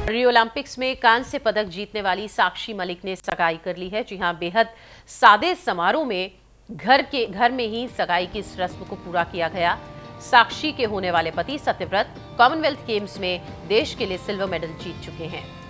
Rio Olympics में कांस्य पदक जीतने वाली साक्षी मलिक ने सगाई कर ली है। जी हां, बेहद सादे समारोह में घर में ही सगाई की इस रस्म को पूरा किया गया। साक्षी के होने वाले पति सत्यव्रत कॉमनवेल्थ गेम्स में देश के लिए सिल्वर मेडल जीत चुके हैं।